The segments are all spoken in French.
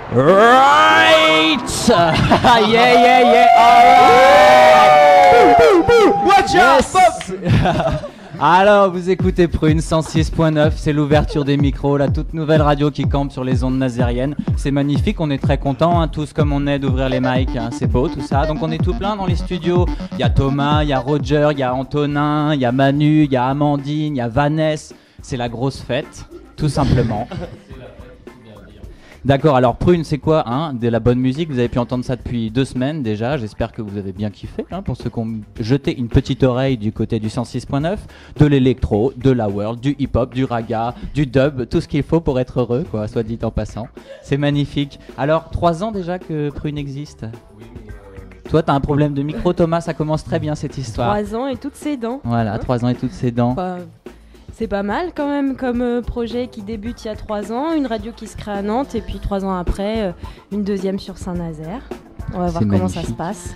Right. Yeah. Alright. Watch out. Alors, vous écoutez Prune 106.9, c'est l'ouverture des micros, la toute nouvelle radio qui campe sur les ondes nazériennes. C'est magnifique, on est très contents, tous comme on est d'ouvrir les mics, c'est beau tout ça. Donc on est tout plein dans les studios. Il y a Thomas, il y a Roger, il y a Antonin, il y a Manu, il y a Amandine, il y a Vanessa. C'est la grosse fête, tout simplement. D'accord, alors Prune, c'est quoi de la bonne musique? Vous avez pu entendre ça depuis 2 semaines déjà. J'espère que vous avez bien kiffé. Pour ceux qui ont jeté une petite oreille du côté du 106.9, de l'électro, de la world, du hip-hop, du raga, du dub, tout ce qu'il faut pour être heureux, quoi, soit dit en passant. C'est magnifique. Alors, 3 ans déjà que Prune existe. Oui, mais toi, t'as un problème de micro, Thomas, ça commence très bien cette histoire. 3 ans et toutes ses dents. Voilà, 3 ans et toutes ses dents. C'est pas mal quand même comme projet qui débute il y a 3 ans, une radio qui se crée à Nantes et puis 3 ans après, une deuxième sur Saint-Nazaire. On va voir comment ça se passe.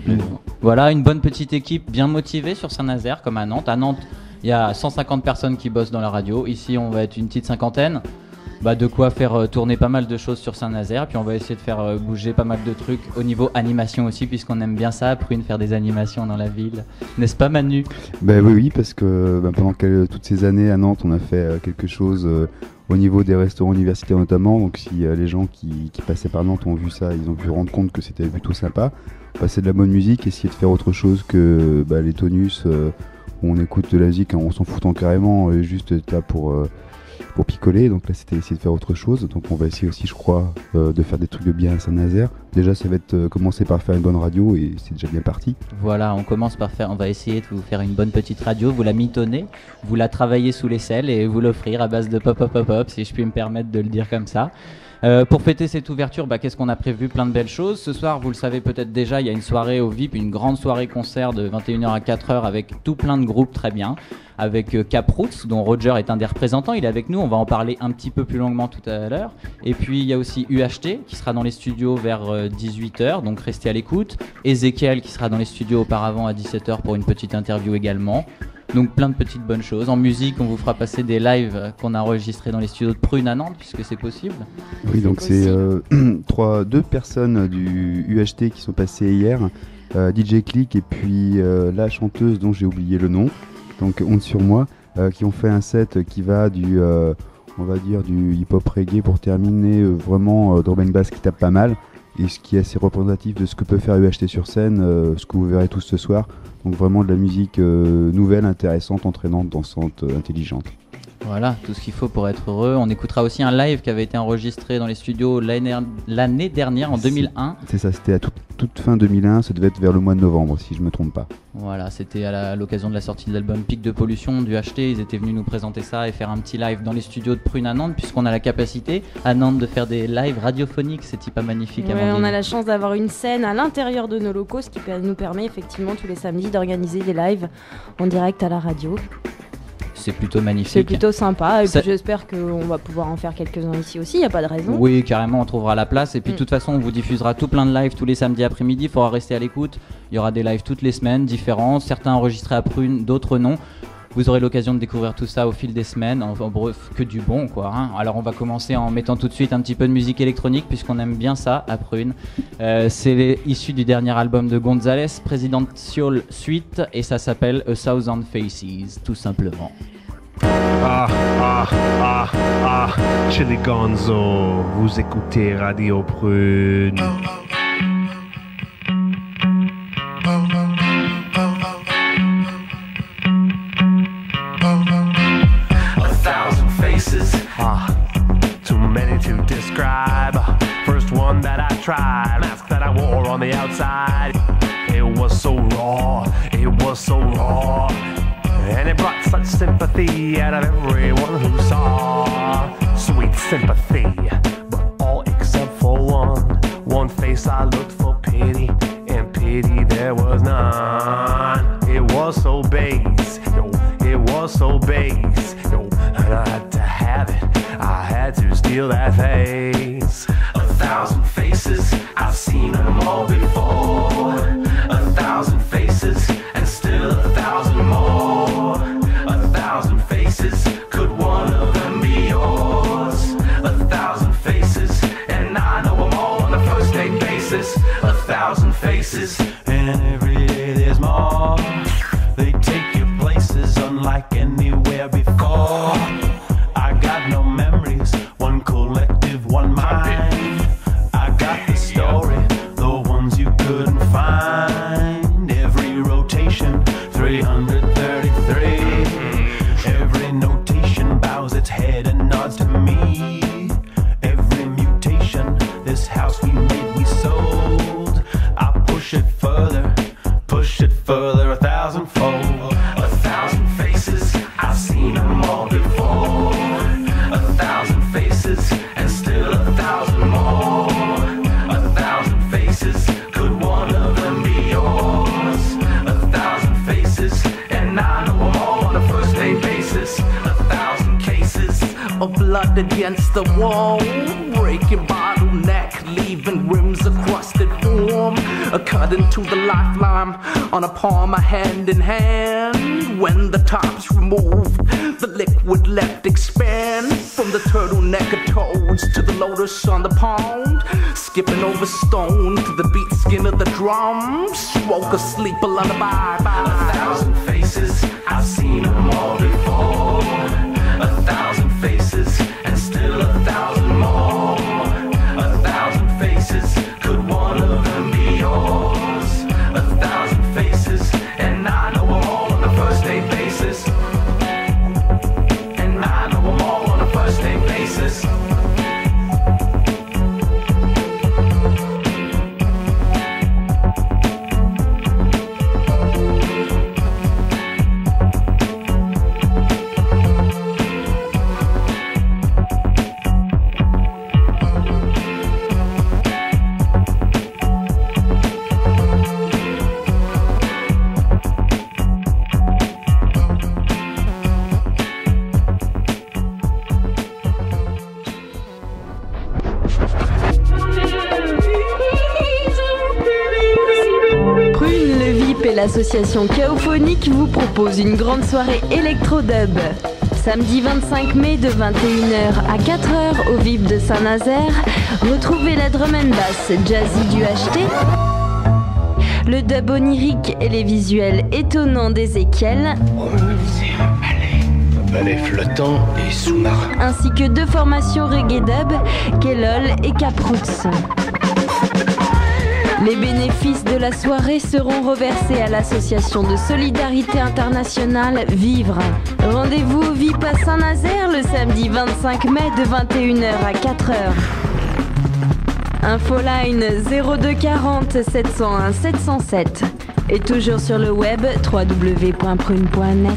Voilà, une bonne petite équipe bien motivée sur Saint-Nazaire comme à Nantes. À Nantes, il y a 150 personnes qui bossent dans la radio. Ici, on va être une petite cinquantaine. De quoi faire tourner pas mal de choses sur Saint-Nazaire. Puis on va essayer de faire bouger pas mal de trucs au niveau animation aussi, puisqu'on aime bien ça, Prune, faire des animations dans la ville. N'est-ce pas, Manu? Oui, parce que pendant toutes ces années à Nantes, on a fait quelque chose au niveau des restaurants universitaires notamment. Donc si les gens qui passaient par Nantes ont vu ça, ils ont pu rendre compte que c'était plutôt sympa. Passer de la bonne musique, essayer de faire autre chose que les tonus où on écoute de la musique en s'en foutant carrément, juste là pour picoler. Donc là c'était essayer de faire autre chose, donc on va essayer aussi, je crois, de faire des trucs de bien à Saint-Nazaire. Déjà ça va être commencer par faire une bonne radio et c'est déjà bien parti. Voilà, on va essayer de vous faire une bonne petite radio, vous la mitonner, vous la travailler sous l'aisselle et vous l'offrir à base de pop si je puis me permettre de le dire comme ça. Pour fêter cette ouverture, qu'est-ce qu'on a prévu? Plein de belles choses. Ce soir, vous le savez peut-être déjà, il y a une soirée au VIP, une grande soirée concert de 21h à 4h avec tout plein de groupes très bien. Avec Caproots, dont Roger est un des représentants, il est avec nous, on va en parler un petit peu plus longuement tout à l'heure. Et puis il y a aussi UHT qui sera dans les studios vers 18h, donc restez à l'écoute. Ezekiel qui sera dans les studios auparavant à 17h pour une petite interview également. Donc plein de petites bonnes choses. En musique, on vous fera passer des lives qu'on a enregistrés dans les studios de Prune à Nantes, puisque c'est possible. Oui, donc c'est 2 personnes du UHT qui sont passées hier, DJ Click et puis la chanteuse dont j'ai oublié le nom, donc honte sur moi, qui ont fait un set qui va du hip-hop reggae pour terminer vraiment drum and bass qui tape pas mal, et ce qui est assez représentatif de ce que peut faire UHT sur scène, ce que vous verrez tous ce soir. Donc vraiment de la musique nouvelle, intéressante, entraînante, dansante, intelligente. Voilà, tout ce qu'il faut pour être heureux. On écoutera aussi un live qui avait été enregistré dans les studios l'année dernière, en 2001. C'est ça, c'était à toute fin 2001, ça devait être vers le mois de novembre, si je ne me trompe pas. Voilà, c'était à l'occasion de la sortie de l'album Pic de Pollution du HT. Ils étaient venus nous présenter ça et faire un petit live dans les studios de Prune à Nantes, puisqu'on a la capacité à Nantes de faire des lives radiophoniques. C'est pas magnifique. Ouais, on a la chance d'avoir une scène à l'intérieur de nos locaux, ce qui nous permet effectivement tous les samedis d'organiser des lives en direct à la radio. C'est plutôt magnifique. C'est plutôt sympa et puis j'espère qu'on va pouvoir en faire quelques-uns ici aussi, il n'y a pas de raison. Oui, carrément, on trouvera la place et puis de toute façon on vous diffusera tout plein de lives tous les samedis après-midi, il faudra rester à l'écoute. Il y aura des lives toutes les semaines, différents, certains enregistrés à Prune, d'autres non. Vous aurez l'occasion de découvrir tout ça au fil des semaines, en bref, que du bon quoi. Alors on va commencer en mettant tout de suite un petit peu de musique électronique puisqu'on aime bien ça à Prune. C'est issu du dernier album de Gonzalez, Presidential Suite, et ça s'appelle A Thousand Faces, tout simplement. Chili Gonzo, vous écoutez Radio Prune. Too many to describe. First one that I tried, mask that I wore on the outside. It was so raw, it was so raw. And it brought such sympathy out of everyone who saw. Sweet sympathy, but all except for one. One face I looked for pity, and pity there was none. It was so base, no, it was so base, no, and I had to have it, I had to steal that face. 1,000 faces, I've seen them all before. 1,000 faces, and still 1,000 more. 1,000 faces, could one of them be yours? 1,000 faces, and I know faces, and every day there's more. They take you places unlike anywhere before. I got no memories, one collective, one mind. I got the story, the ones you couldn't find. Every rotation, 333. Every notation bows its head and nods to me. Every mutation, this house we made, we sold. I push it further, 1,000-fold. 1,000 faces, I've seen them all before. 1,000 faces, and still 1,000 more. 1,000 faces, could one of them be yours? 1,000 faces, and I know them all on a first name basis. 1,000 cases of blood against the wall, breaking bottleneck, leaving rims of crusted form. A cut into the lifeline on a palm, a hand in hand. When the top's removed, the liquid left expand. From the turtleneck of toads to the lotus on the pond, skipping over stone to the beat skin of the drums. Smoke asleep, a lullaby. 1,000 faces, I've seen them all before. 1,000 faces, and still 1,000 more. 1,000 faces, could one of them be yours? 1,000 faces, and I know them all on a first name basis. And I know them all on a first name basis. L'association Chaophonique vous propose une grande soirée électro-dub. Samedi 25 mai de 21h à 4h au VIP de Saint-Nazaire, retrouvez la drum and bass jazzy du HT, le dub onirique et les visuels étonnants d'Ezekiel, un ballet flottant et sous-marin, ainsi que 2 formations reggae dub, Kellol et Caproots. Les bénéfices de la soirée seront reversés à l'association de solidarité internationale Vivre. Rendez-vous au VIP à Saint-Nazaire le samedi 25 mai de 21h à 4h. Infoline 02 40 701 707 et toujours sur le web www.prune.net.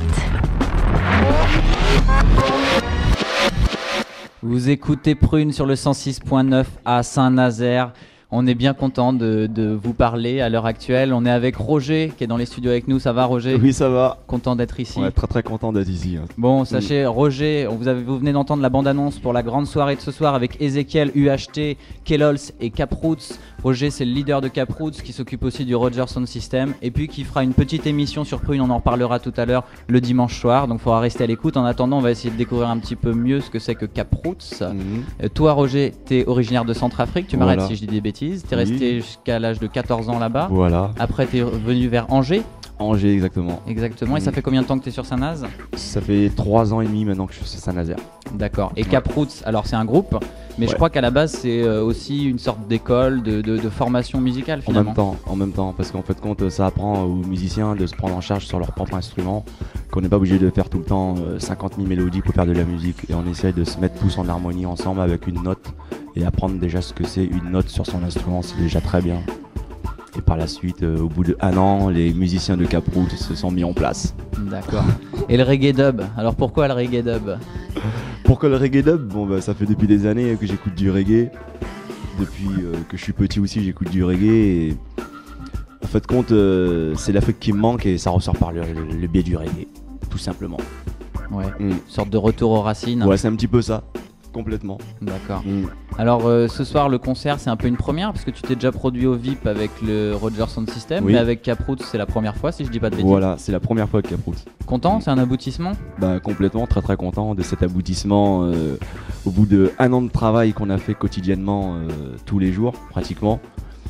Vous écoutez Prune sur le 106.9 à Saint-Nazaire. On est bien content de vous parler à l'heure actuelle. On est avec Roger qui est dans les studios avec nous. Ça va, Roger? Oui, ça va. Content d'être ici. Ouais, très très content d'être ici. Bon, sachez, Roger, vous venez d'entendre la bande-annonce pour la grande soirée de ce soir avec Ezekiel, UHT, Kellols et Caproots. Roger, c'est le leader de Caproots qui s'occupe aussi du Roger Sound System et puis qui fera une petite émission sur Prune. On en reparlera tout à l'heure le dimanche soir. Donc, il faudra rester à l'écoute. En attendant, on va essayer de découvrir un petit peu mieux ce que c'est que Caproots. Toi, Roger, t'es originaire de Centrafrique. Tu m'arrêtes si je dis des bêtises. T'es resté jusqu'à l'âge de 14 ans là-bas. Voilà. Après, t'es revenu vers Angers. Angers, exactement. Exactement. Et ça fait combien de temps que t'es sur Saint-Naz? Ça fait 3 ans et demi maintenant que je suis sur Saint-Nazaire. D'accord. Et Caproots, alors c'est un groupe, mais je crois qu'à la base c'est aussi une sorte d'école de formation musicale finalement. En même temps, parce qu'en fait compte ça apprend aux musiciens de se prendre en charge sur leur propre instrument, qu'on n'est pas obligé de faire tout le temps 50 000 mélodies pour faire de la musique, et on essaye de se mettre tous en harmonie ensemble avec une note, et apprendre déjà ce que c'est une note sur son instrument, c'est déjà très bien. Et par la suite, au bout de 1 an, les musiciens de Caproots se sont mis en place. D'accord. Et le reggae dub, alors pourquoi le reggae dub? Pourquoi le reggae dub? Bon bah ça fait depuis des années que j'écoute du reggae. Depuis que je suis petit aussi j'écoute du reggae. Et en fait compte, c'est l'Afrique qui me manque et ça ressort par le biais du reggae, tout simplement. Ouais, une sorte de retour aux racines. Ouais, c'est un petit peu ça. Complètement. D'accord. Alors ce soir le concert c'est un peu une première parce que tu t'es déjà produit au VIP avec le Roger Sound System, mais avec Caproots c'est la première fois si je dis pas de bêtises. Voilà, c'est la première fois avec Caproots. Content, c'est un aboutissement? Bah complètement, très très content de cet aboutissement au bout de 1 an de travail qu'on a fait quotidiennement tous les jours pratiquement.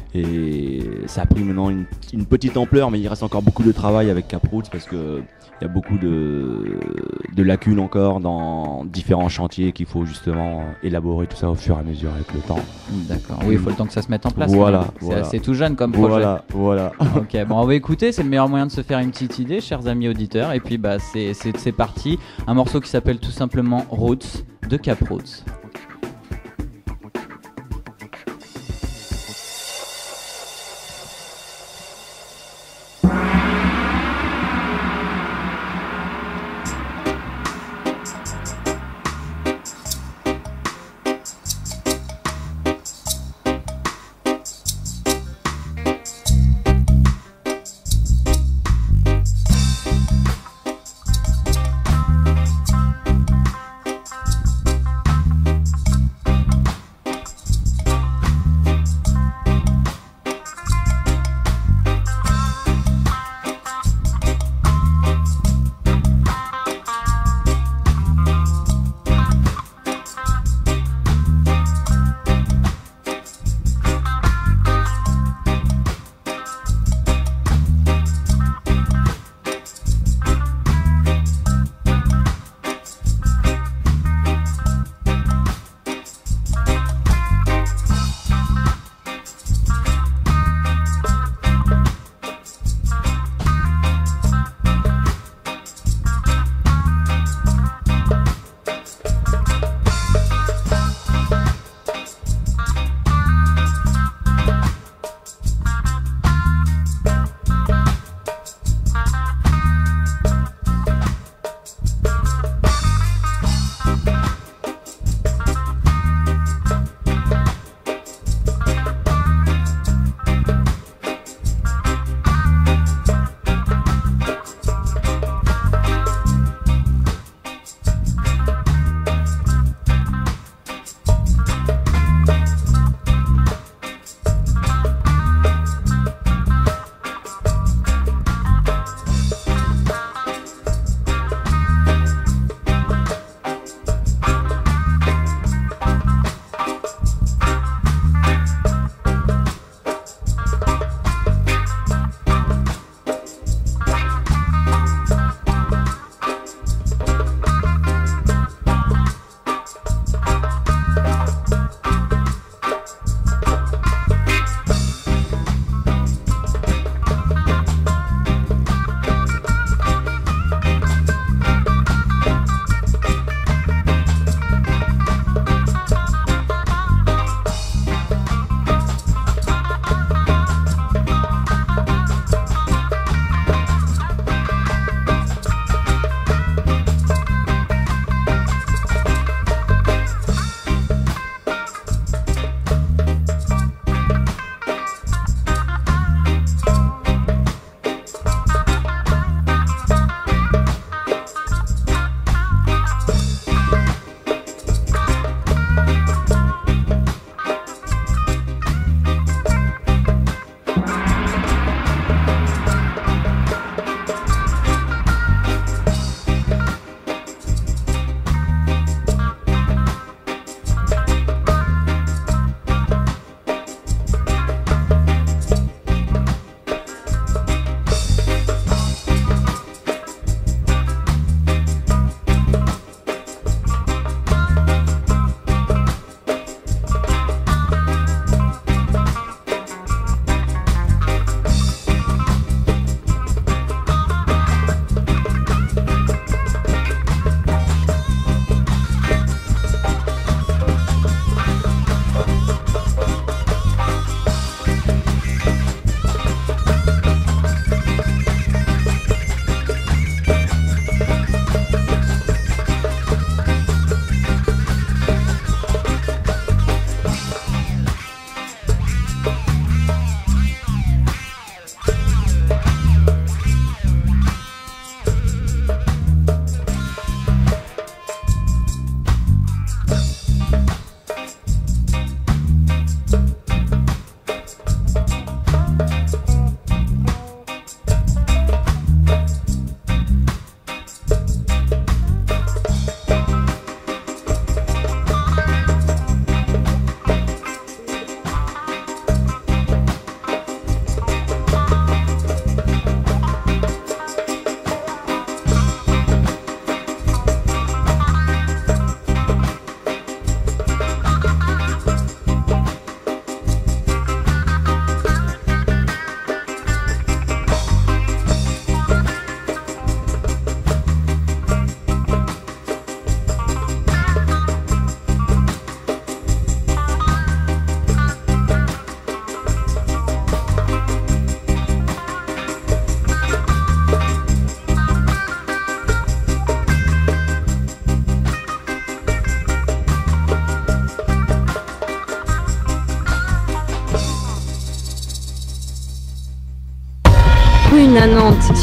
Et ça a pris maintenant une petite ampleur, mais il reste encore beaucoup de travail avec Caproots parce que il y a beaucoup de lacunes encore dans différents chantiers qu'il faut justement élaborer tout ça au fur et à mesure avec le temps. D'accord. Oui, il faut le temps que ça se mette en place. Voilà. C'est tout jeune comme projet. Voilà. Ok, bon, on va écouter. C'est le meilleur moyen de se faire une petite idée, chers amis auditeurs. Et puis, bah, c'est parti. Un morceau qui s'appelle tout simplement Roots de Caproots.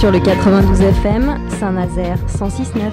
sur le 92 FM, Saint-Nazaire 106.9.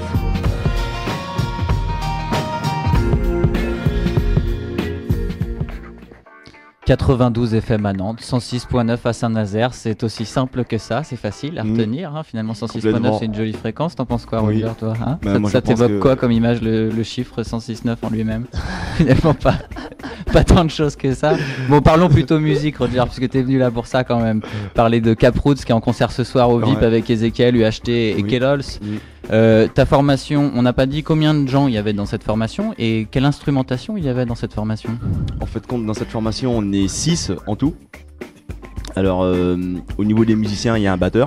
92 FM à Nantes, 106.9 à Saint-Nazaire, c'est aussi simple que ça, c'est facile à retenir. Finalement, 106.9 c'est une jolie fréquence. T'en penses quoi, Roger, toi ça t'évoque quoi comme image, le chiffre 106.9 en lui-même? Finalement, pas tant de choses que ça. Bon, parlons plutôt musique, Roger, puisque t'es venu là pour ça quand même. Parler de Caproots qui est en concert ce soir au VIP avec Ezekiel, UHT et Kellols. Ta formation, on n'a pas dit combien de gens il y avait dans cette formation et quelle instrumentation il y avait dans cette formation? En fait, dans cette formation, on est 6 en tout. Alors, au niveau des musiciens, il y a un batteur.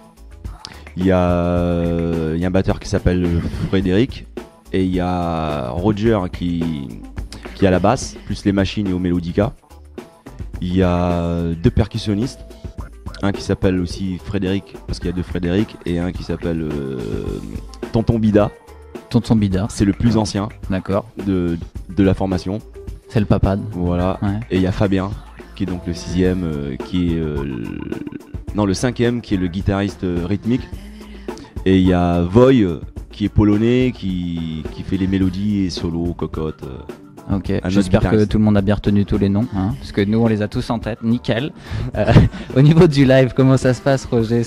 Il y a un batteur qui s'appelle Frédéric. Et il y a Roger qui a la basse, plus les machines et au mélodica. Il y a 2 percussionnistes. Un qui s'appelle aussi Frédéric, parce qu'il y a 2 Frédéric, et un qui s'appelle Tonton Bida. Tonton Bida. C'est le plus ancien. D'accord. De la formation. C'est le papa. Voilà. Ouais. Et il y a Fabien, qui est donc le 6ème, qui est le 5ème, qui est le guitariste rythmique. Et il y a Voy, qui est polonais, qui fait les mélodies et solo, cocotte. Ok, j'espère que tout le monde a bien retenu tous les noms, parce que nous on les a tous en tête, nickel. Au niveau du live, comment ça se passe, Roger?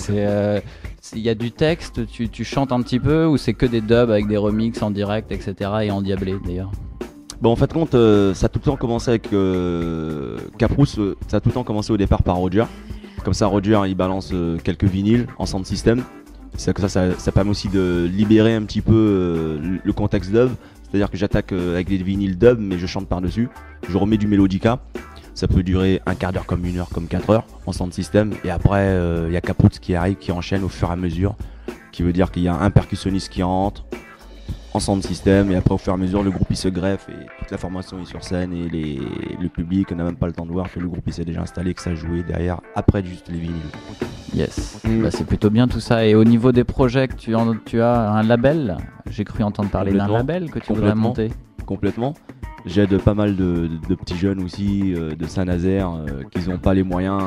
Il y a du texte, tu chantes un petit peu, ou c'est que des dubs avec des remixes en direct, etc. et endiablés d'ailleurs? Bon, en fait, ça a tout le temps commencé avec Caproots, ça a tout le temps commencé au départ par Roger. Comme ça, Roger il balance quelques vinyles en sound system. Ça permet aussi de libérer un petit peu le contexte dub. C'est-à-dire que j'attaque avec des vinyles dub, mais je chante par-dessus. Je remets du mélodica. Ça peut durer un quart d'heure comme 1 heure, comme 4 heures en sound system. Et après, il y a Caproots qui arrive, qui enchaîne au fur et à mesure. Qui veut dire qu'il y a un percussionniste qui entre en sound system. Et après, au fur et à mesure, le groupe il se greffe. Et toute la formation est sur scène. Et le public n'a même pas le temps de voir que le groupe il s'est déjà installé, que ça jouait derrière, après juste les vinyles. Yes, c'est plutôt bien tout ça. Et au niveau des projets, tu as un label. J'ai cru entendre parler d'un label que tu voudrais monter. Complètement. J'aide pas mal de petits jeunes aussi de Saint-Nazaire qui n'ont pas les moyens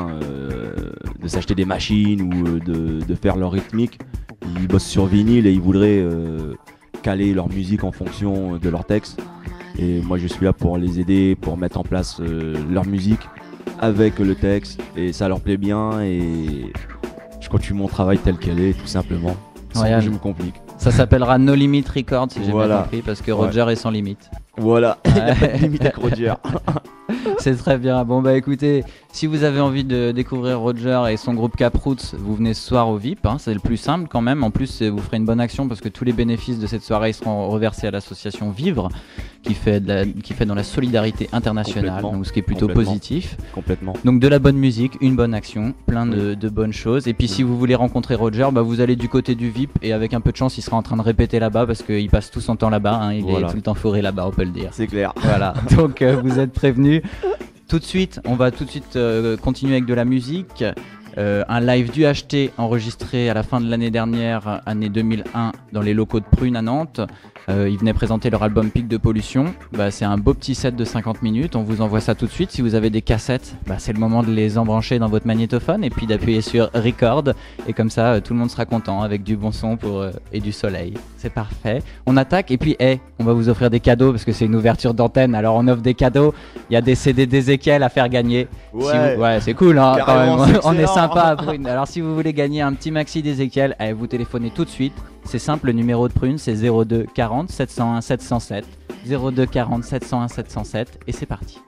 de s'acheter des machines ou de faire leur rythmique. Ils bossent sur vinyle et ils voudraient caler leur musique en fonction de leur texte. Et moi je suis là pour les aider, pour mettre en place leur musique avec le texte. Et ça leur plaît bien et je continue mon travail tel qu'elle est, tout simplement. Sans que je me complique. Ça s'appellera No Limit Records, si j'ai bien compris, parce que Roger est sans limite. Voilà, il n'y a pas de limite avec Roger. C'est très bien. Bon bah écoutez, si vous avez envie de découvrir Roger et son groupe Caproots, vous venez ce soir au VIP, c'est le plus simple quand même. En plus, vous ferez une bonne action parce que tous les bénéfices de cette soirée seront reversés à l'association Vivre, qui fait dans la solidarité internationale, donc ce qui est plutôt positif. Complètement. Donc de la bonne musique, une bonne action, plein de bonnes choses. Et puis si vous voulez rencontrer Roger, vous allez du côté du VIP et avec un peu de chance, il sera en train de répéter là-bas parce qu'il passe tout son temps là-bas. Il est tout le temps fourré là-bas, on peut le dire. C'est clair. Voilà. Donc vous êtes prévenus. Tout de suite, on va continuer avec de la musique. Un live du HT enregistré à la fin de l'année dernière, année 2001, dans les locaux de Prune à Nantes. Ils venaient présenter leur album Pic de Pollution. C'est un beau petit set de 50 minutes. On vous envoie ça tout de suite. Si vous avez des cassettes, c'est le moment de les embrancher dans votre magnétophone et puis d'appuyer sur Record. Et comme ça, tout le monde sera content avec du bon son et du soleil. C'est parfait. On attaque et puis, on va vous offrir des cadeaux parce que c'est une ouverture d'antenne. Alors on offre des cadeaux. Il y a des CD d'Ezekiel à faire gagner. Ouais, c'est cool, hein, quand même. On est sympa à Prune. Alors si vous voulez gagner un petit maxi d'Ezekiel, vous téléphonez tout de suite. C'est simple, le numéro de Prune c'est 02 40 701 707. 02 40 701 707 et c'est parti.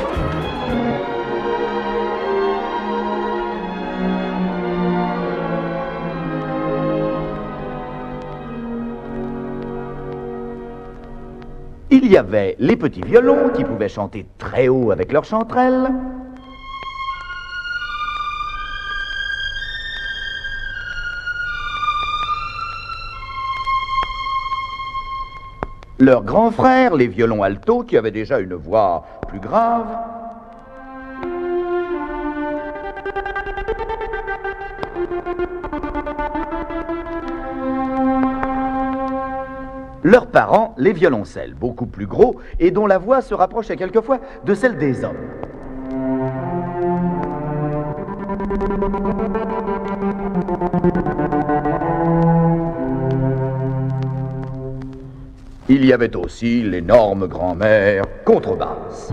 Il y avait les petits violons qui pouvaient chanter très haut avec leurs chanterelles. Leurs grands frères, les violons altos, qui avaient déjà une voix plus grave. Leurs parents, les violoncelles, beaucoup plus gros et dont la voix se rapprochait quelquefois de celle des hommes. Il y avait aussi l'énorme grand-mère contrebasse.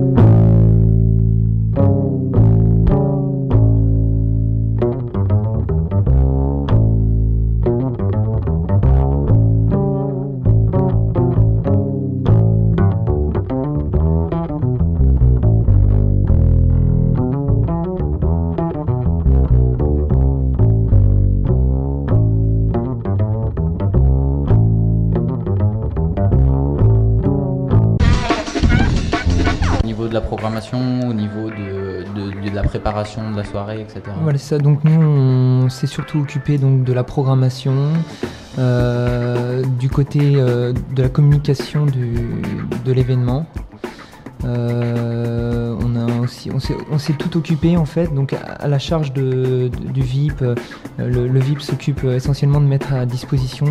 De la programmation, au niveau de la préparation de la soirée, etc. Voilà, c'est ça. Donc nous, on s'est surtout occupé donc de la programmation, du côté de la communication de l'événement. On s'est tout occupé en fait, donc à la charge du VIP. Le VIP s'occupe essentiellement de mettre à disposition,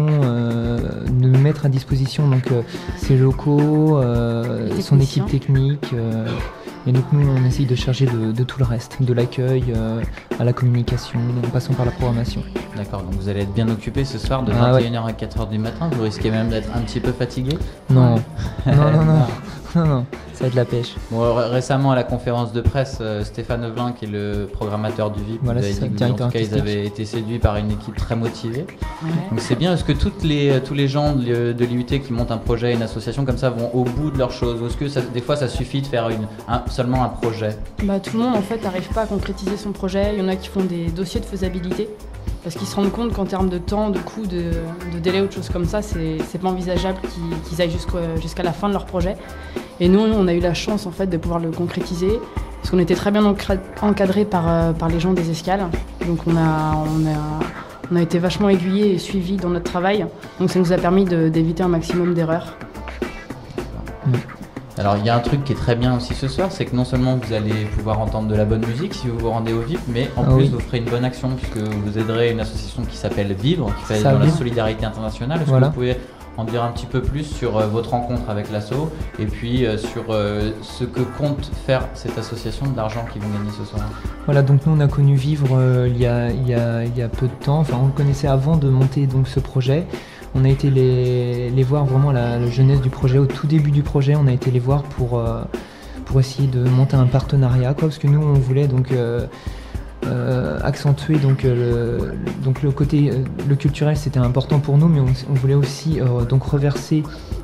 donc ses locaux, son équipe technique. Et donc nous on essaye de charger de tout le reste, de l'accueil à la communication, en passant par la programmation. D'accord, donc vous allez être bien occupé ce soir de 21h à 4h du matin, vous risquez même d'être un petit peu fatigué? Non, non, ça va être la pêche. Bon, récemment à la conférence de presse, Stéphane Evelin, qui est le programmateur du VIP, voilà, vous avez dit que en tout cas ils avaient été séduits par une équipe très motivée. Ouais. Donc c'est bien, est-ce que tous les gens de l'IUT qui montent un projet, une association comme ça vont au bout de leurs choses? Ou est-ce que des fois ça suffit de faire seulement un projet? Tout le monde en fait n'arrive pas à concrétiser son projet. Il y en a qui font des dossiers de faisabilité parce qu'ils se rendent compte qu'en termes de temps, de coût, de délai ou de choses comme ça, c'est pas envisageable qu'ils aillent jusqu'à la fin de leur projet. Et nous, on a eu la chance en fait de pouvoir le concrétiser parce qu'on était très bien encadrés par les gens des escales. Donc on a été vachement aiguillés et suivis dans notre travail. Donc ça nous a permis d'éviter un maximum d'erreurs. Alors il y a un truc qui est très bien aussi ce soir, c'est que non seulement vous allez pouvoir entendre de la bonne musique si vous vous rendez au VIP, mais en plus vous ferez une bonne action puisque vous aiderez une association qui s'appelle Vivre, qui fait dans la solidarité internationale. Est-ce que vous pouvez en dire un petit peu plus sur votre rencontre avec l'asso et puis sur ce que compte faire cette association, de l'argent qu'ils vont gagner ce soir? Voilà, donc nous on a connu Vivre il y a peu de temps, enfin on le connaissait avant de monter donc ce projet. On a été les voir vraiment la jeunesse du projet, au tout début du projet, on a été les voir pour essayer de monter un partenariat, parce que nous on voulait donc accentuer donc le côté le culturel, c'était important pour nous, mais on voulait aussi donc reverser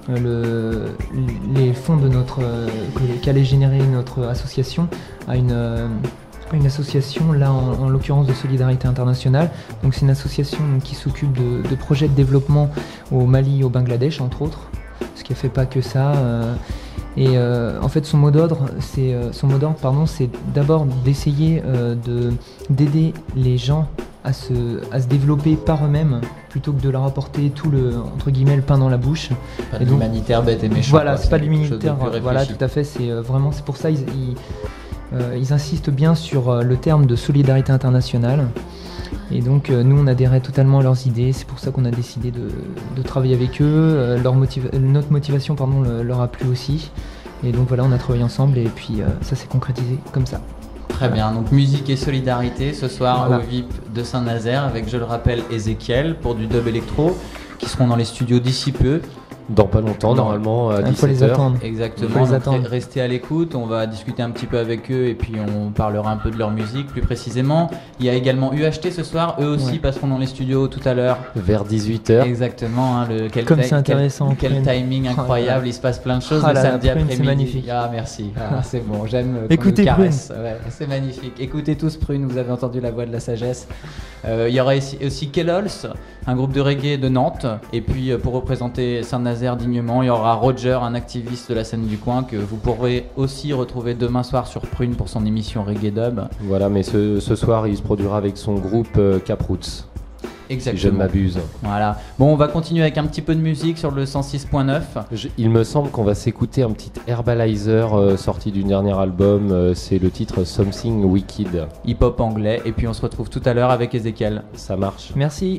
les fonds de qu'allait générer notre association à une association, là en l'occurrence de Solidarité Internationale. Donc c'est une association qui s'occupe de projets de développement au Mali et au Bangladesh entre autres, ce qui ne fait pas que ça. En fait son mot d'ordre c'est d'abord d'essayer d'aider les gens à se développer par eux-mêmes plutôt que de leur apporter tout le entre guillemets le pain dans la bouche. Pas de l'humanitaire bête et méchant. Voilà, c'est pas de l'humanitaire. Voilà, tout à fait. C'est pour ça ils insistent bien sur le terme de solidarité internationale. Et donc nous on adhérait totalement à leurs idées, c'est pour ça qu'on a décidé de travailler avec eux. Notre motivation leur a plu aussi. Et donc voilà, on a travaillé ensemble et puis ça s'est concrétisé comme ça. Très bien, donc musique et solidarité ce soir au VIP de Saint-Nazaire avec, je le rappelle, Ezekiel pour du dub électro qui seront dans les studios d'ici peu. Dans pas longtemps, normalement à 17h. Il faut les attendre. Exactement, restez à l'écoute, on va discuter un petit peu avec eux et puis on parlera un peu de leur musique plus précisément. Il y a également UHT ce soir, eux aussi passeront dans les studios tout à l'heure. Vers 18h. Exactement, c'est intéressant. Quel timing incroyable, il se passe plein de choses le samedi après-midi. C'est magnifique. Ah merci, c'est bon, j'aime écoutez Prune, c'est magnifique. Écoutez tous Prune, vous avez entendu la voix de la sagesse. Il y aura aussi Kellols, un groupe de reggae de Nantes, et puis pour représenter Saint-Nazaire dignement, il y aura Roger, un activiste de la scène du coin que vous pourrez aussi retrouver demain soir sur Prune pour son émission Reggae Dub. Voilà, mais ce soir il se produira avec son groupe Caproots. Exactement. Si je ne m'abuse. Voilà. Bon, on va continuer avec un petit peu de musique sur le 106.9. Il me semble qu'on va s'écouter un petit Herbalizer sorti du dernier album. C'est le titre Something Wicked. Hip-hop anglais. Et puis on se retrouve tout à l'heure avec Ezekiel. Ça marche. Merci.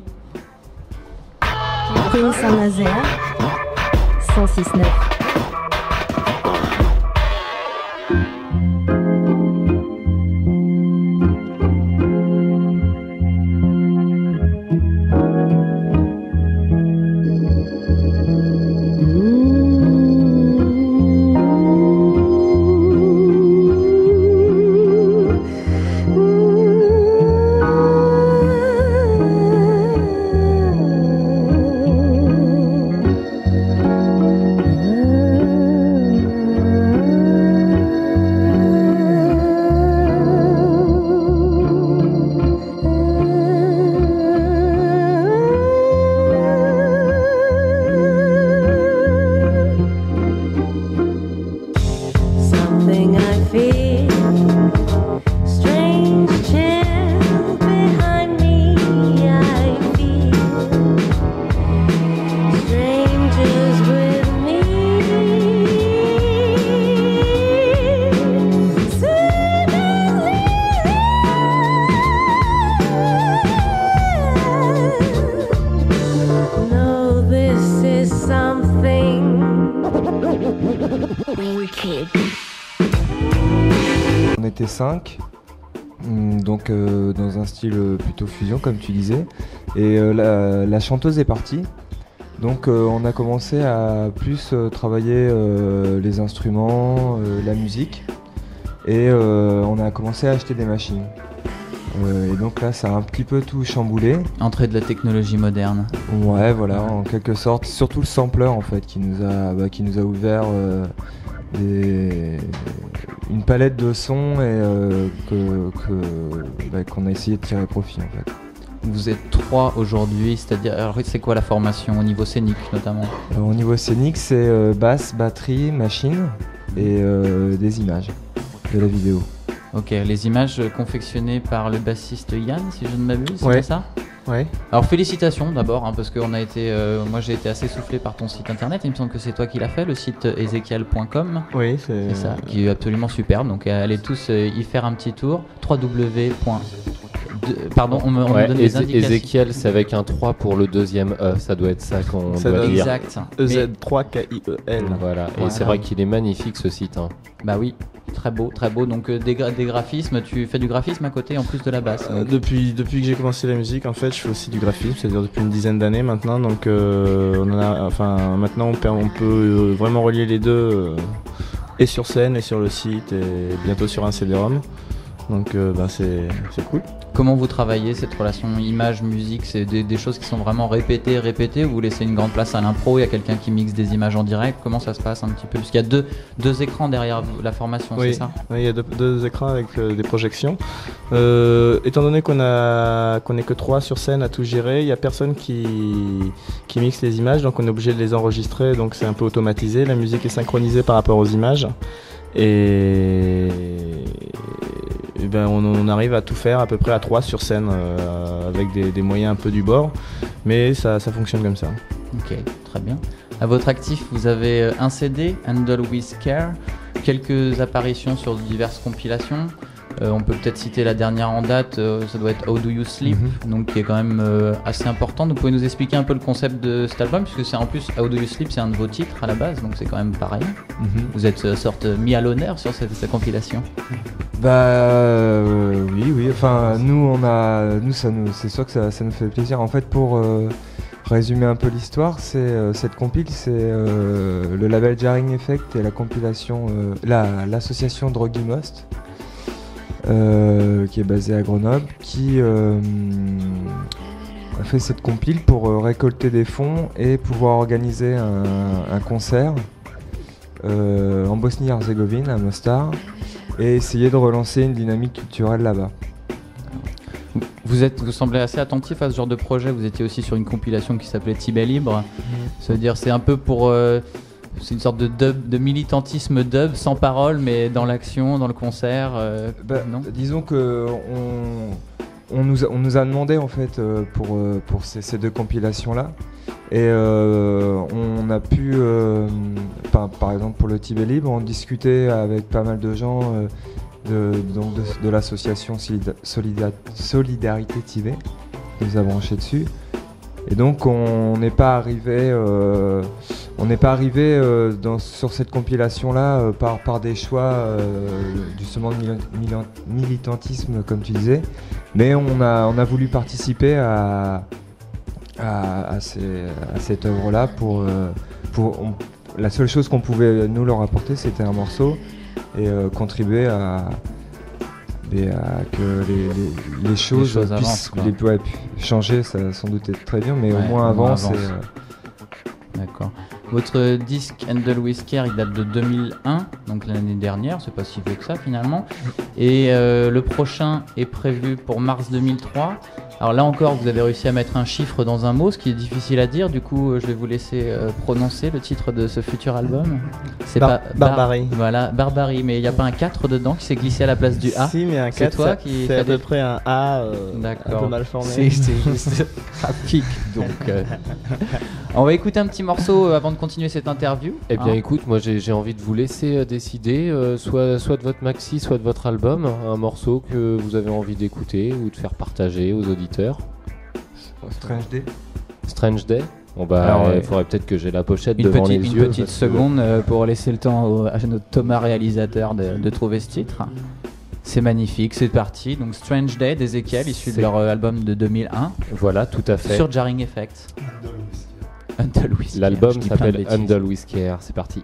Prune Saint-Nazaire 106.9. wicked. On était 5, donc dans un style plutôt fusion comme tu disais, et la chanteuse est partie, donc on a commencé à plus travailler les instruments, la musique, et on a commencé à acheter des machines. Et donc là ça a un petit peu tout chamboulé. Entrée de la technologie moderne. Ouais voilà, en quelque sorte, surtout le sampler en fait qui nous a ouvert une palette de sons et qu'on a essayé de tirer profit en fait. Vous êtes 3 aujourd'hui, c'est-à-dire, alors c'est quoi la formation au niveau scénique notamment? Au niveau scénique c'est basse, batterie, machine et des images, de la vidéo. Ok, les images confectionnées par le bassiste Yann, si je ne m'abuse, c'est ouais. ça? Ouais. Alors félicitations d'abord, hein, parce que moi j'ai été assez soufflé par ton site internet, il me semble que c'est toi qui l'as fait, le site ezekiel.com. Oui, c'est ça, qui est absolument superbe, donc allez tous y faire un petit tour, Pardon, on me donne des indications. Ezekiel, c'est avec un 3 pour le deuxième E, ça doit être ça qu'on doit dire. Exact. EZ3KIEL. Voilà, et c'est vrai qu'il est magnifique ce site. Hein. Bah oui, très beau. Donc des graphismes, tu fais du graphisme à côté en plus de la basse. Depuis que j'ai commencé la musique, en fait, je fais aussi du graphisme, c'est-à-dire depuis une dizaine d'années maintenant. Donc maintenant on peut vraiment relier les deux, et sur scène et sur le site et bientôt sur un CD-ROM. Donc c'est cool. Comment vous travaillez cette relation image-musique? C'est des choses qui sont vraiment répétées, ou vous laissez une grande place à l'impro? Il y a quelqu'un qui mixe des images en direct? Comment ça se passe un petit peu? Parce qu'il y a deux écrans derrière la formation, oui, c'est ça? Oui, il y a deux écrans avec des projections. Étant donné qu'on est que 3 sur scène à tout gérer, il n'y a personne qui mixe les images, donc on est obligé de les enregistrer, donc c'est un peu automatisé. La musique est synchronisée par rapport aux images. Et on arrive à tout faire à peu près à 3 sur scène avec des moyens un peu du bord, mais ça fonctionne comme ça. Ok, très bien. À votre actif, vous avez un CD, Handle with Care, quelques apparitions sur diverses compilations. On peut peut-être citer la dernière en date, ça doit être How Do You Sleep, donc qui est quand même assez importante. Vous pouvez nous expliquer un peu le concept de cet album, puisque c'est en plus How Do You Sleep, c'est un de vos titres à la base, donc c'est quand même pareil. Vous êtes sorte mis à l'honneur sur cette compilation. Oui, enfin c'est sûr que ça nous fait plaisir. En fait, pour résumer un peu l'histoire, cette compile, c'est le label Jarring Effect et la compilation, l'association Druggy Most. Qui est basé à Grenoble, qui a fait cette compile pour récolter des fonds et pouvoir organiser un concert en Bosnie-Herzégovine, à Mostar, et essayer de relancer une dynamique culturelle là-bas. Vous semblez assez attentif à ce genre de projet. Vous étiez aussi sur une compilation qui s'appelait Tibet Libre. Ça veut dire c'est un peu pour... c'est une sorte de dub, de militantisme dub, sans parole, mais dans l'action, dans le concert. Non, disons que on nous a demandé en fait pour ces deux compilations là, et on a pu, par exemple pour le Tibet Libre, on discutait avec pas mal de gens de l'association Solidarité Tibet, qui nous a branché dessus. Et donc on n'est pas arrivé sur cette compilation-là par des choix justement de militantisme comme tu disais, mais on a voulu participer à cette œuvre-là la seule chose qu'on pouvait nous leur apporter, c'était un morceau et contribuer à que les choses puissent changer. Ça a sans doute être très bien, mais au moins avance. D'accord. Votre disque Handle with Care, il date de 2001, donc l'année dernière, c'est pas si vieux que ça finalement. Et le prochain est prévu pour mars 2003. Alors là encore, vous avez réussi à mettre un chiffre dans un mot, ce qui est difficile à dire. Du coup, je vais vous laisser prononcer le titre de ce futur album. C'est Barbarie. Voilà, Barbarie. Mais il n'y a pas un 4 dedans qui s'est glissé à la place du A. Si, mais un 4, toi c'est à peu près un A un peu mal formé. C'est juste trafic. Donc, on va écouter un petit morceau avant de continuer cette interview. Eh bien, écoute, moi j'ai envie de vous laisser décider, soit de votre maxi, soit de votre album, un morceau que vous avez envie d'écouter ou de faire partager aux auditeurs. Strange Day. Strange Day. Bon bah, Alors, il faudrait peut-être que j'ai la pochette une devant les petite, yeux. Une petite parce que- seconde pour laisser le temps à notre Thomas réalisateur de trouver ce titre. C'est magnifique, c'est parti. Donc Strange Day d'Ezekiel, issu de C'est- leur album de 2001. Voilà, tout à fait. Sur Jarring Effect. Undle Whisker. L'album Je dis plein de s'appelle bêtises. Undle Whisker, c'est parti.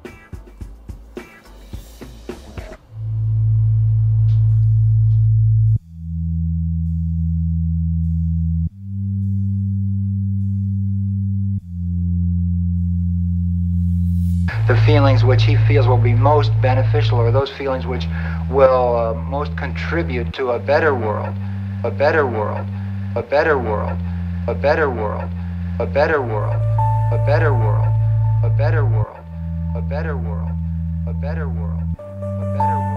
The feelings which he feels will be most beneficial are those feelings which will most contribute to a better world, a better world, a better world, a better world, a better world, a better world, a better world, a better world, a better world, a better world.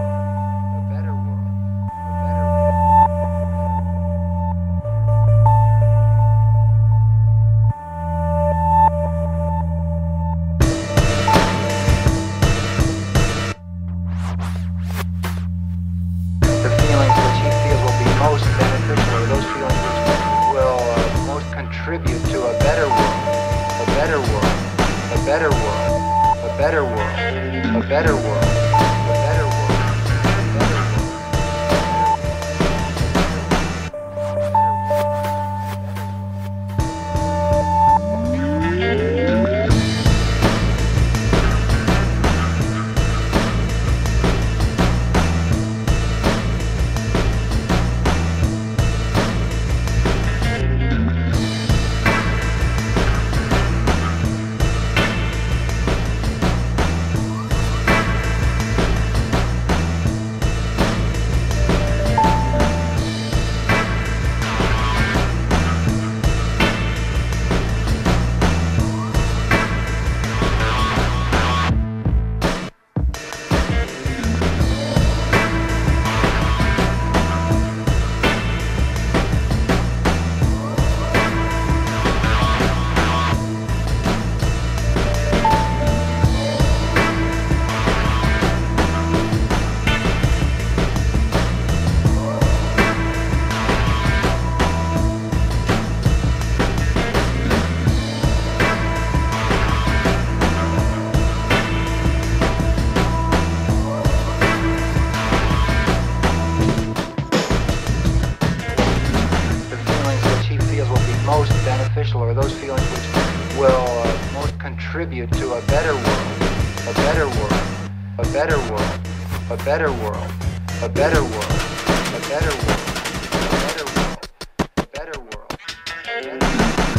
The feelings which he feels will be most beneficial are those feelings which will most contribute to a better world, a better world, a better world, a better world, a better world, a better world. Most beneficial are those feelings which will most contribute to a better world, a better world, a better world, a better world, a better world, a better world, a better world, a better world.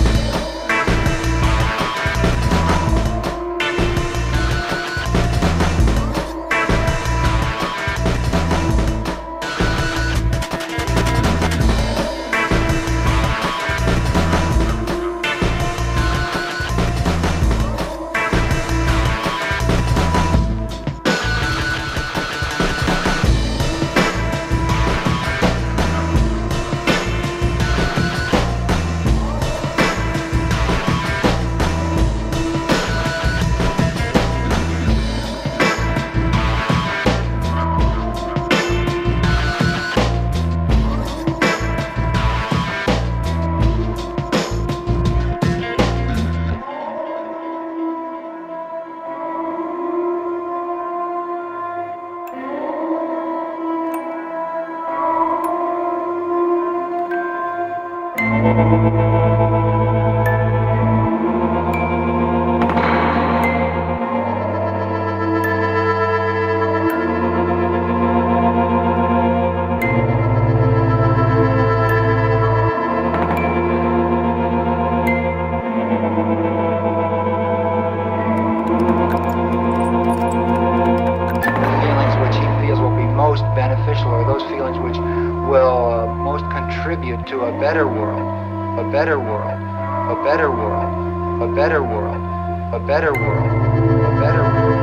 Most beneficial are those feelings which will most contribute to a better world, a better world, a better world, a better world, a better world, a better world.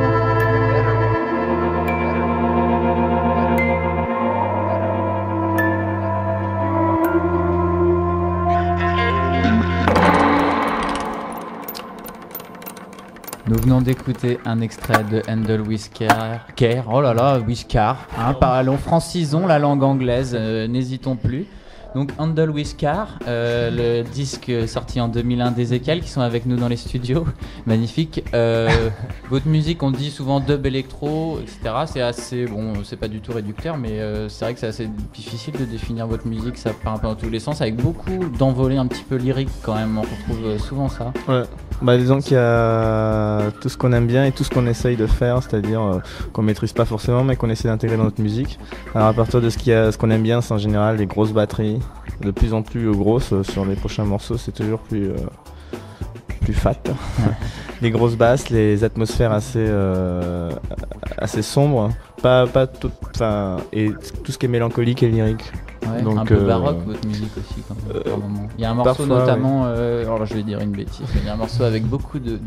Nous venons d'écouter un extrait de Undle Whisker. Oh là là, Whisker. Hein, parlons, francisons la langue anglaise, n'hésitons plus. Donc Handle with Car, le disque sorti en 2001 d'Ezekiel, qui sont avec nous dans les studios, magnifique. Votre musique, on dit souvent dub électro, etc. C'est assez, bon, c'est pas du tout réducteur, mais c'est vrai que c'est assez difficile de définir votre musique, ça part un peu dans tous les sens, avec beaucoup d'envolées un petit peu lyriques quand même, on retrouve souvent ça. Ouais. Bah, disons qu'il y a tout ce qu'on aime bien et tout ce qu'on essaye de faire, c'est-à-dire qu'on maîtrise pas forcément mais qu'on essaie d'intégrer dans notre musique. Alors à partir de ce qu'on aime bien, c'est en général les grosses batteries, de plus en plus grosses sur les prochains morceaux, c'est toujours plus fat. Les grosses basses, les atmosphères assez sombres, pas tout, et tout ce qui est mélancolique et lyrique. Ouais, donc, un peu baroque votre musique aussi quand même, par moment. Il y a un morceau parfois, notamment, alors là, je vais dire une bêtise, mais il y a un morceau avec beaucoup de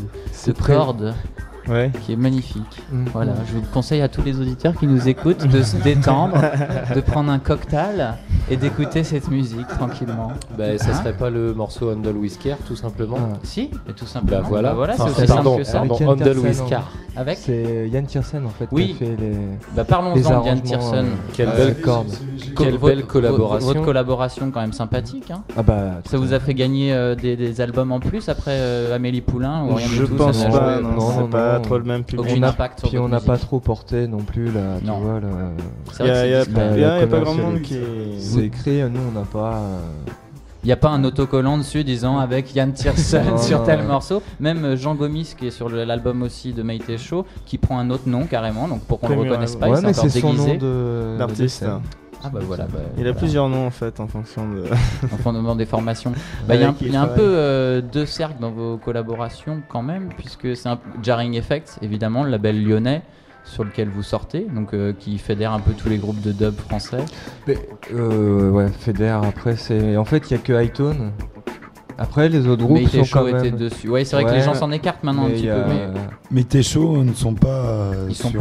cordes. Ouais. Qui est magnifique. Voilà, je vous conseille à tous les auditeurs qui nous écoutent de se détendre, de prendre un cocktail et d'écouter cette musique tranquillement. Bah, ça serait pas le morceau Handle with Care, tout simplement? Si, et tout simplement. Bah voilà, c'est aussi simple que ça. Handle with Care. Avec C'est Yann Tiersen en fait oui. qui a fait les. Bah parlons-en de Yann Tiersen. Quelle belle corde. Quelle belle collaboration. Votre collaboration quand même sympathique. Hein. Ah bah, ça vous a fait gagner des albums en plus après Amélie Poulain ou rien du tout? Je pense pas, non, pas trop le même public. Puis on n'a pas trop porté non plus là, tu vois. C'est vrai il y a pas grand monde qui. C'est écrit, nous on n'a pas. Il n'y a pas un autocollant dessus disant avec Yann Tiersen sur tel morceau. Même Jean Gomis, qui est sur l'album aussi de Maïté Chaud, qui prend un autre nom carrément, donc pour qu'on ne le reconnaisse pas, il s'est encore déguisé. D'artiste. Ah bah voilà. Il a plusieurs noms en fait en fonction de. En fonction des formations. Il y a un peu deux cercles dans vos collaborations quand même, puisque c'est un Jarring Effect, évidemment, le label lyonnais sur lequel vous sortez, donc qui fédère un peu tous les groupes de dub français. Mais, ouais, fédère. Après, en fait, il n'y a que Hightone. Après, les autres groupes sont quand même dessus. Ouais, c'est vrai que les gens s'en écartent maintenant un petit peu. Mais tes shows ne sont pas. Ils sont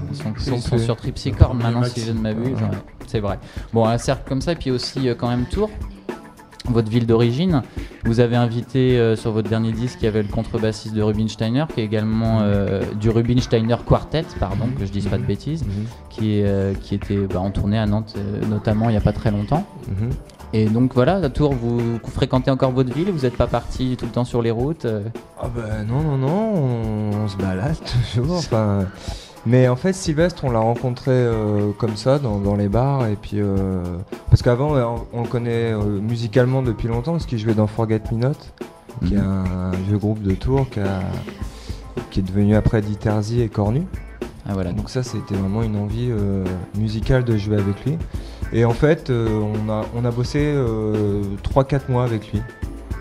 sur Tripsichord maintenant, si je ne m'abuse. Ouais, c'est vrai. Bon, un cercle comme ça, et puis aussi quand même Tours, votre ville d'origine. Vous avez invité sur votre dernier disque, il y avait le contrebassiste de Rubinsteiner, qui est également du Rubinsteiner Quartet, pardon, que je dise pas de bêtises, qui était en tournée à Nantes, notamment il n'y a pas très longtemps. Et donc voilà, à Tours, vous fréquentez encore votre ville, vous n'êtes pas parti tout le temps sur les routes Ah bah non, on se balade toujours. Enfin, mais en fait, Sylvestre, on l'a rencontré comme ça dans les bars, et puis parce qu'avant, on le connaît musicalement depuis longtemps, parce qu'il jouait dans Forget Me Not, qui est un vieux groupe de Tours qui est devenu après Diterzi et Cornu. Ah voilà. Donc ça, c'était vraiment une envie musicale de jouer avec lui. Et en fait, on a bossé 3-4 mois avec lui,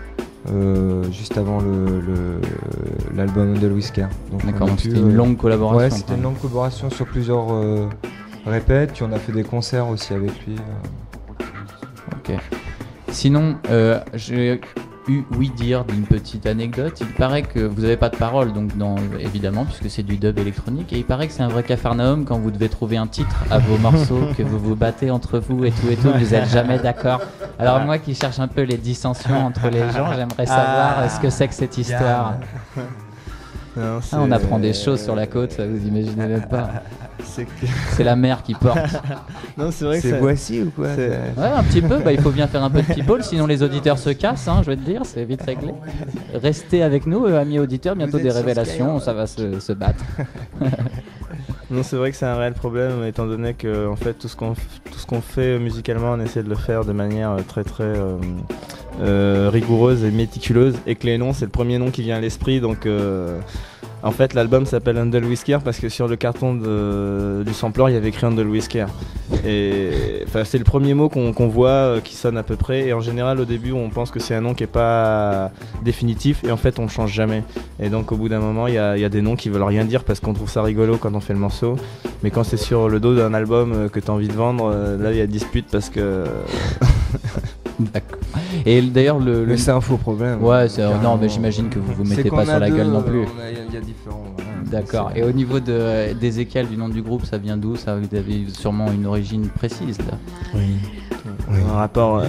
juste avant l'album de Louis Kerr. D'accord, donc c'était une longue collaboration. Ouais, c'était une longue collaboration sur plusieurs répètes, puis on a fait des concerts aussi avec lui. Ok. Sinon, j'ai eu ouï dire d'une petite anecdote. Il paraît que vous n'avez pas de parole, donc évidemment, puisque c'est du dub électronique, et il paraît que c'est un vrai capharnaüm quand vous devez trouver un titre à vos morceaux, que vous vous battez entre vous et tout, vous n'êtes jamais d'accord. Alors moi qui cherche un peu les dissensions entre les gens, j'aimerais savoir ce que c'est que cette histoire. Non, on apprend des choses sur la côte, ça vous imaginez même pas. C'est la mer qui porte. Non, c'est vrai que c'est Boissy ou quoi? Ouais, un petit peu. Il faut bien faire un peu de people, sinon les auditeurs se cassent. Je vais te dire, c'est vite réglé. Restez avec nous, amis auditeurs. Bientôt des révélations, ça va se battre. Non, c'est vrai que c'est un réel problème, étant donné que en fait tout ce qu'on fait musicalement, on essaie de le faire de manière très très rigoureuse et méticuleuse, et que les noms, c'est le premier nom qui vient à l'esprit, donc. En fait, l'album s'appelle Handle with Care parce que sur le carton du sampler, il y avait écrit Handle with Care. Et c'est le premier mot qu'on voit qui sonne à peu près. Et en général, au début, on pense que c'est un nom qui n'est pas définitif. Et en fait, on ne change jamais. Et donc, au bout d'un moment, il y a des noms qui veulent rien dire parce qu'on trouve ça rigolo quand on fait le morceau. Mais quand c'est sur le dos d'un album que tu as envie de vendre, là, il y a dispute parce que. D'accord. Et d'ailleurs, mais c'est un faux problème. Ouais, non, mais j'imagine que vous mettez pas sur la gueule non plus. Il y a différents. D'accord. Et au niveau d'Ezekiel, du nom du groupe, ça vient d'où? Ça, vous avez sûrement une origine précise là. Oui. Un rapport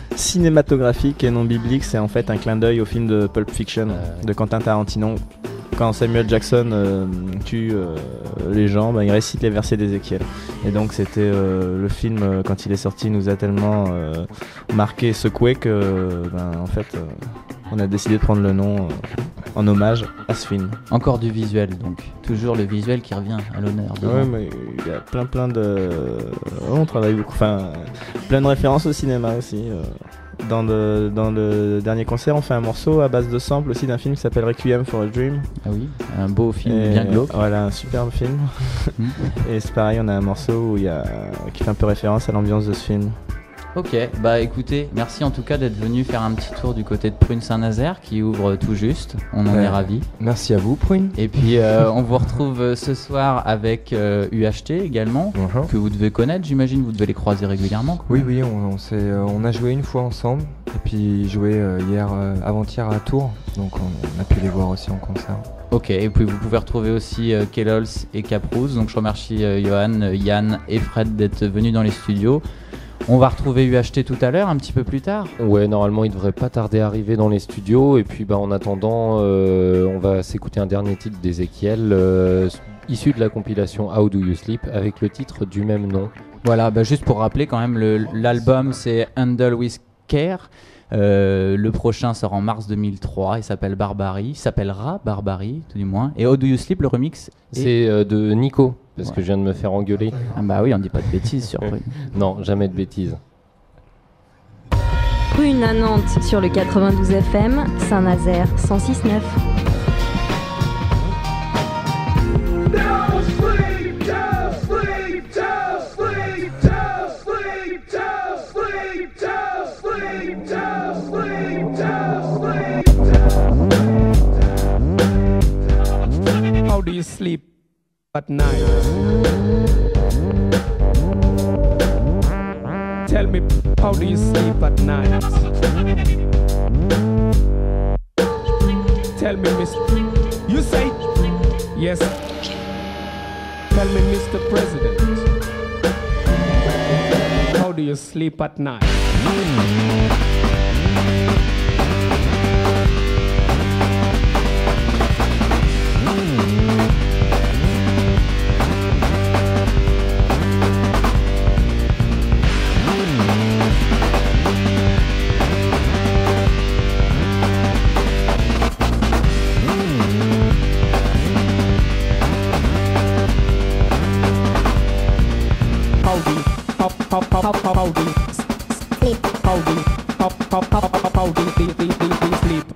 cinématographique et non biblique, c'est en fait un clin d'œil au film de Pulp Fiction de Quentin Tarantino. quand Samuel Jackson tue les gens, il récite les versets d'Ézéchiel. Et donc c'était le film, quand il est sorti, nous a tellement marqué, secoué que en fait on a décidé de prendre le nom en hommage à ce film. Encore du visuel, donc toujours le visuel qui revient à l'honneur. Oui, mais il y a plein de... on travaille beaucoup, plein de références au cinéma aussi. Dans le dernier concert, on fait un morceau à base de samples aussi d'un film qui s'appelle Requiem for a Dream. Ah oui, un beau film bien glauque. Voilà, un superbe film. Et c'est pareil, on a un morceau qui fait un peu référence à l'ambiance de ce film. Ok, bah écoutez, merci en tout cas d'être venu faire un petit tour du côté de Prune Saint-Nazaire qui ouvre tout juste, on en est ravis. Merci à vous Prune. Et puis on vous retrouve ce soir avec UHT également, que vous devez connaître, j'imagine, vous devez les croiser régulièrement. Quoi. Oui, on a joué une fois ensemble, et puis joué avant-hier à Tours, donc on a pu les voir aussi en concert. Ok, et puis vous pouvez retrouver aussi Kellols et Caprouz, donc je remercie Johan, Yann et Fred d'être venus dans les studios. On va retrouver UHT tout à l'heure, un petit peu plus tard. Ouais, normalement il devrait pas tarder à arriver dans les studios. Et puis en attendant, on va s'écouter un dernier titre d'Ézéchiel, issu de la compilation How Do You Sleep, avec le titre du même nom. Voilà, juste pour rappeler quand même, l'album c'est Handle With Care. Le prochain sort en mars 2003, il s'appellera Barbarie tout du moins. Et How Do You Sleep, le remix c'est de Nico, parce que je viens de me faire engueuler. Ah bah oui, on dit pas de bêtises sur Prune. Non, jamais de bêtises. Prune à Nantes sur le 92 FM, Saint-Nazaire 106.9. How do you sleep at night? Tell me, how do you sleep at night? Tell me, Mr. You say yes. Tell me, Mr. President, how do you sleep at night? How do you sleep? How do you sleep?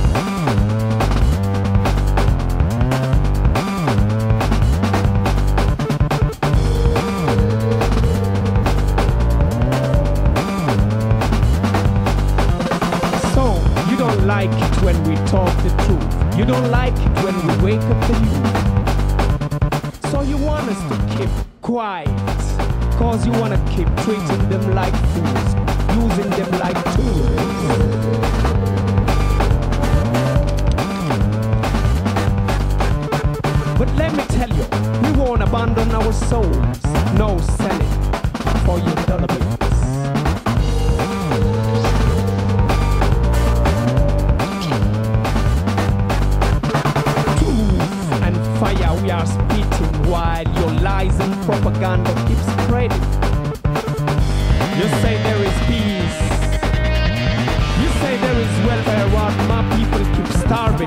So you don't like it when we talk the truth. You don't like it when we wake up the youth. So you want us to keep quiet. Cause you wanna keep treating them like fools, using them like tools. But let me tell you, we won't abandon our souls. No selling for your dollar bills. Truth and fire we are spitting while your lies and propaganda keep spreading. You say there is peace. You say there is welfare while my people keep starving.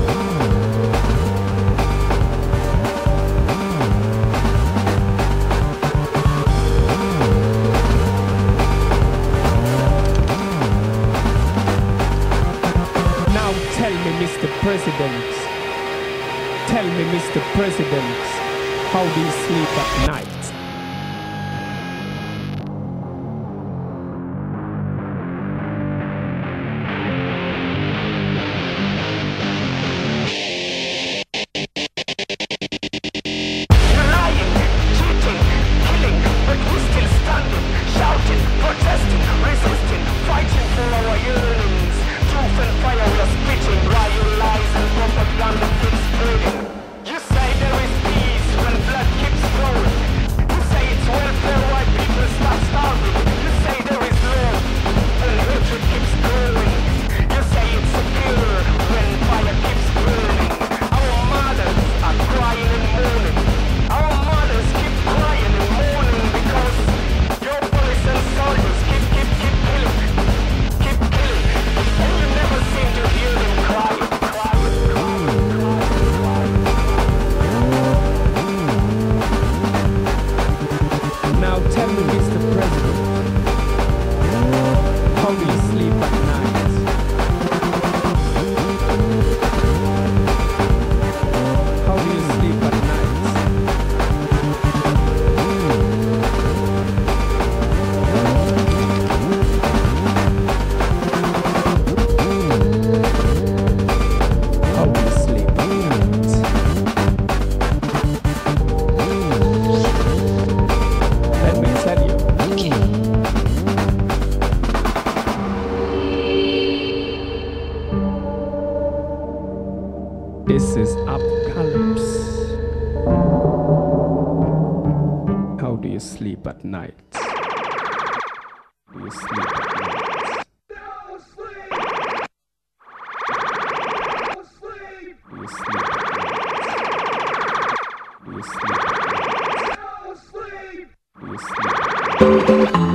Now tell me, Mr. President. Tell me, Mr. President, how do you sleep at night? you sleep at night? Do you sleep at night? Do you sleep at night? Do you sleep at night?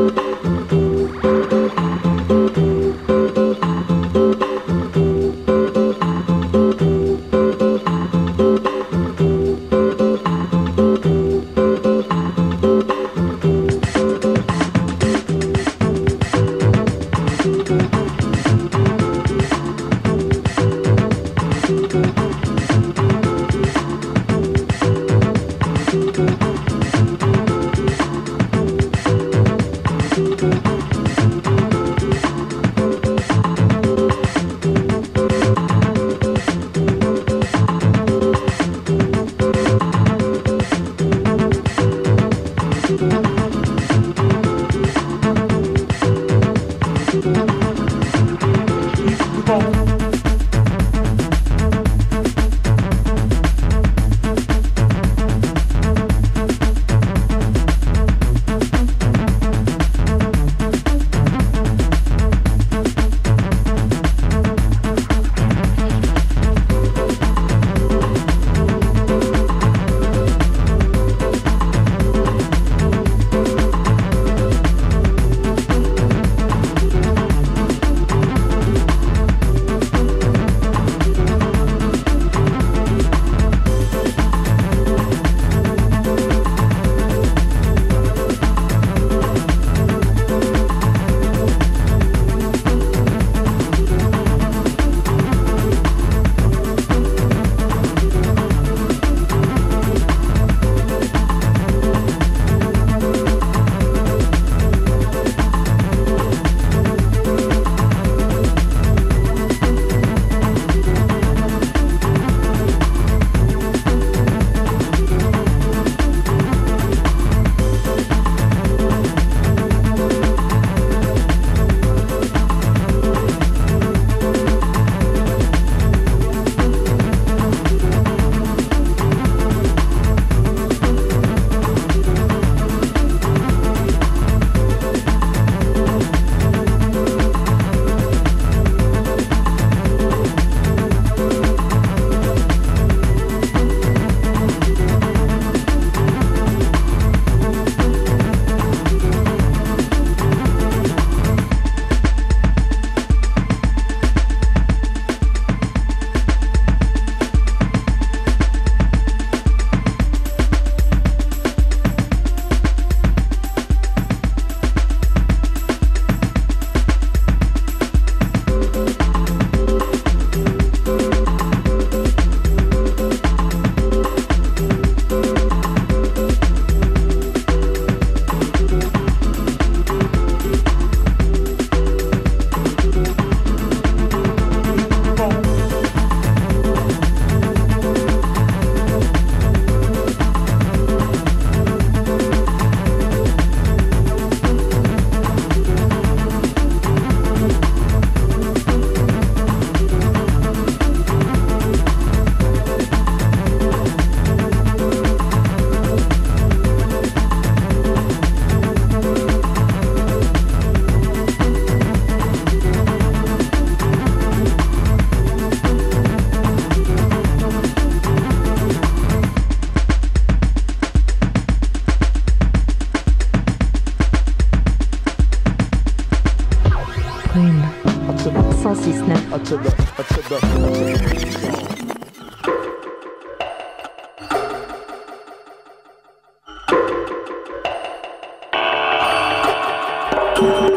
Prune 106.9.